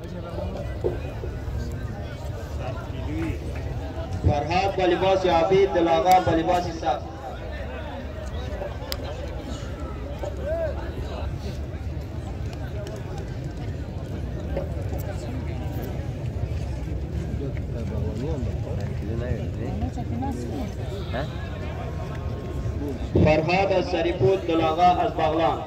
فرهاد بلباس عبید دلاغا بلباس ساق فرهاد از سریپود دلاغا از بغلان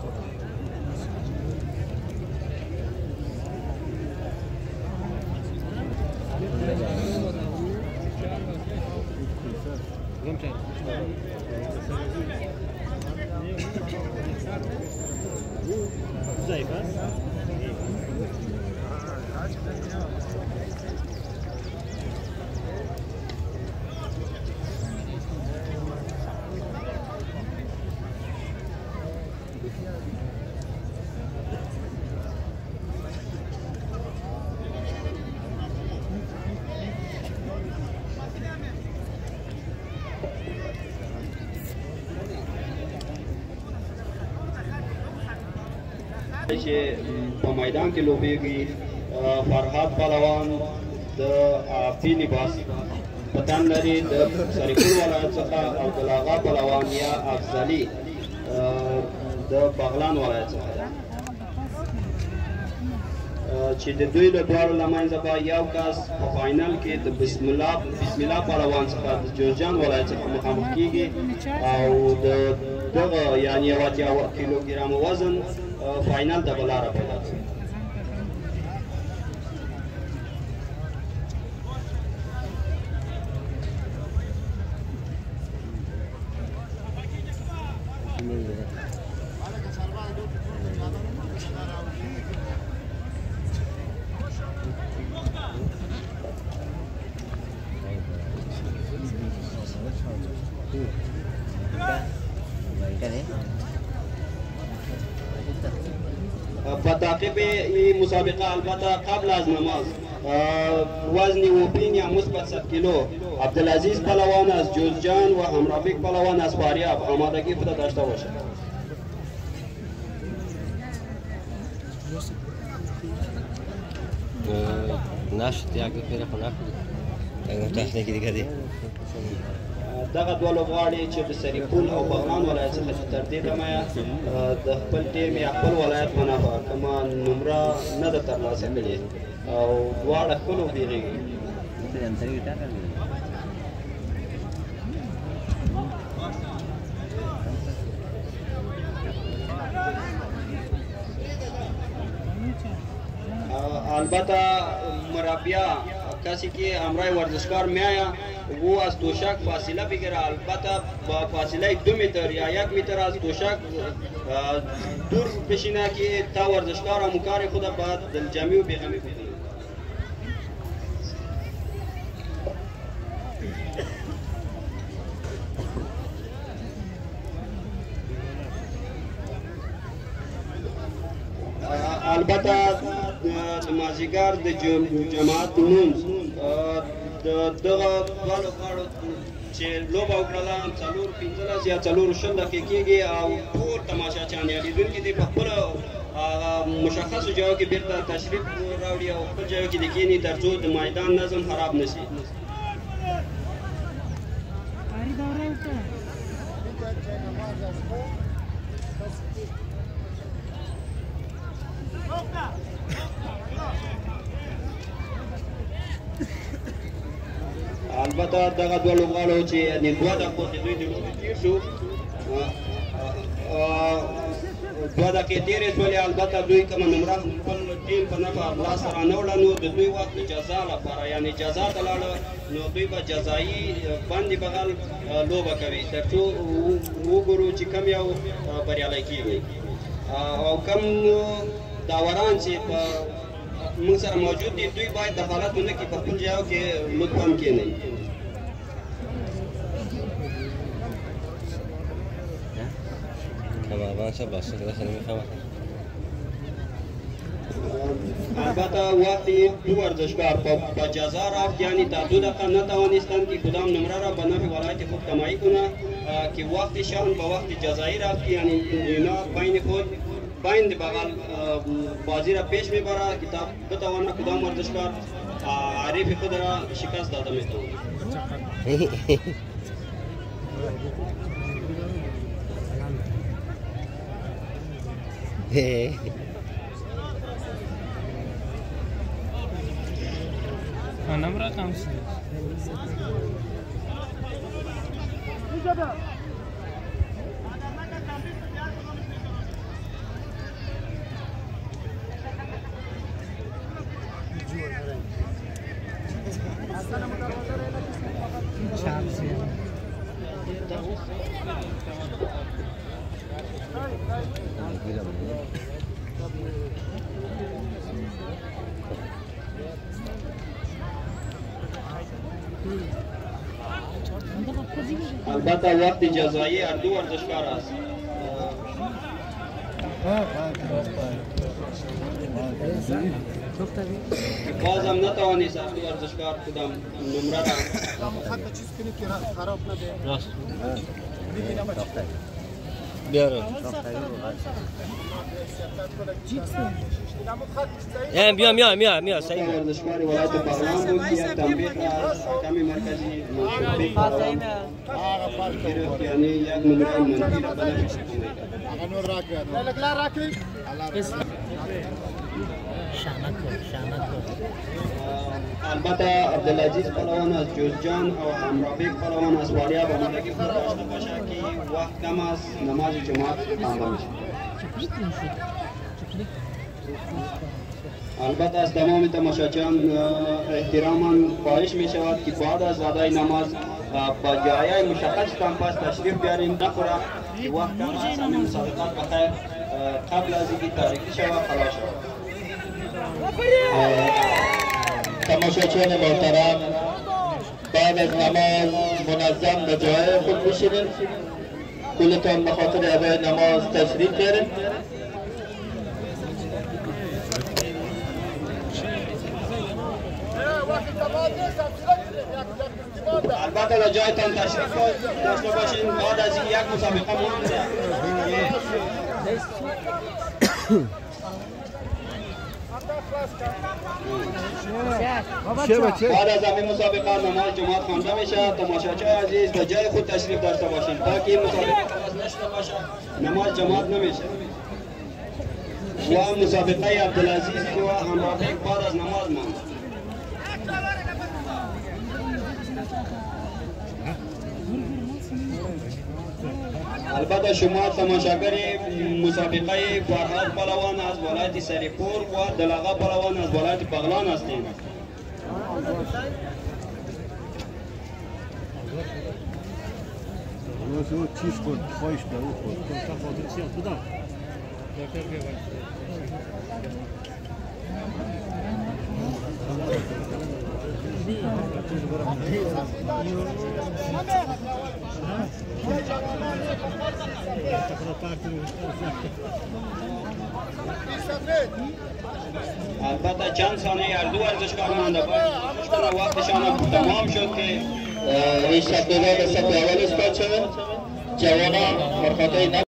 چې په میدان کې لوبېږي فرهاد پهلوان د عافي لباس په تن لري د سرپل ولایت څخه او دلاغا پهلوان یا افضلي د بغلان ولایت څخه چې د دوی له دواړو له منځه به یو کس په فاینل کې د بسم الله پهلوان څخه د جوزجان ولایت څخه مخامخ کیږي او د دغه یعنې 80 کیلوګرام وزن فاینل ته به لاره پیدا کوي تعقیب این مسابقه البته قبل از نماز وزن اوپین یا مثبت 100 کیلو عبدالعزیز پهلوان از جوزجان و همرافیق پهلوان از فاریاب آمادگی خود داشته باشد. نشد یک دفعه خو نخورد یک تخنیکی دیگه دی دغه دوه لوبغاړي چې د سریپول او بغلان ولایت څخه چې تر دې دمه د خپل ټیم یا خپل ولایت منافع کومه نمره نه ده ترلاسه کړې او دواړه ښه لوبېږي. البته مربیه کسی که همراه ورزشکار میآید वो از توشک فاصله بگیره البته با فاصله 2 متر یا 1 متر از توشک دور بشینه که تا ورزشکار هم کار خود باید دلجمعی و بیغمی بکنه. البته د مازیګر د جماعت لمونځ دغه دوه لوبغاړو چې لوبه وکړله 4-15 یا 4-20 دقیقې کېږي او ټول تماشاچیان یا لیدونکي دې په خپلو مشخصو ځایو کې بیرته تشریف راوړي او خپل ځایو کې دې کښېني تر څو د میدان نظم خراب نه شي. البته دغه دوه لوبغاړو چې یعنې 2 دقیقو کې دوی د لوبې تېر شو 2 دقیقې تېرې شولې البته دوی کومه نمره خپل ټیم په نفع لاسته رانه وړه نو د دوی وخت د جزا لپاره یعنې جزا ته لاړه نو دوی به جزایي باندې بغل لوبه کوي تر څو وګورو چې کم یو بریالی کېږي او کم داوران چې په موږ سره موجود دي دوی باید دخالت ونه کړي په خپل ځایو کې لطفا کښېنئ. البته وقتی دو ورزشکار با جزا رفت یعنی تا 2 دقیقه نتوانستند که کدام نمره را به نفع ولایت خود کمایی کنه که وقتشان با وقت جزایی رفت یعنی اینا بین خود بین بغل بازی را پیش میبره که تا بتواند کدام ورزشکار حریف خود را شکست داده میتواند. Anam rakamsız. البته وقت جزایی هر دو ورزشکار است. بازم نتوانست هر دو ورزشکار کدام نمره را بیارم بیا صحیح ورزشکار ولایت بغلان بود که یک تنبیه از حکم مرکزی گرفت، یعنی یک نمره منفی را بدهش البته عبدالعزیز پهلوان از جوزجان و امرابیک پهلوان از والیا بامدگی خود داشته باشه که وقت کم است نماز جماعت خوانده میشه. البته از تمام تماشاچیان احتراما خواهش می شود که بعد از ادای نماز با جایه مشخص کمپاس تشریف بیاریم نخوره که وقت کم است. همین مسابقات بخیر قبل از اینکه تاریخی شود خلاص شود. تماشاچیان محترم، بعد از نماز منظم به جای خود بشینید. کلتان به خاطر ادای نماز تشریف بیارید. البته در جایتان تشریف داشته باشین. بعد از این یک مسابقه مونده. بعد از همین مسابقه نماز جماعت خوانده میشه. تماشاچی عزیز به جای خود تشریف داشته باشین تا که این مسابقه خلاص نشده باشه نماز جماعت نمیشه. و مسابقه عبدالعزیز و امرابیک بعد از نماز ماند. البته شما تماشاگر مسابقه فرهاد پهلوان از ولایت سریپور و دلغا پهلوان از ولایت بغلان هستید. البته چند ثانیه هر دو ورزشکار مانده باید وقتشان تمام شد که این شکلات سطح اول اثبات شود. جوانان مرخاطه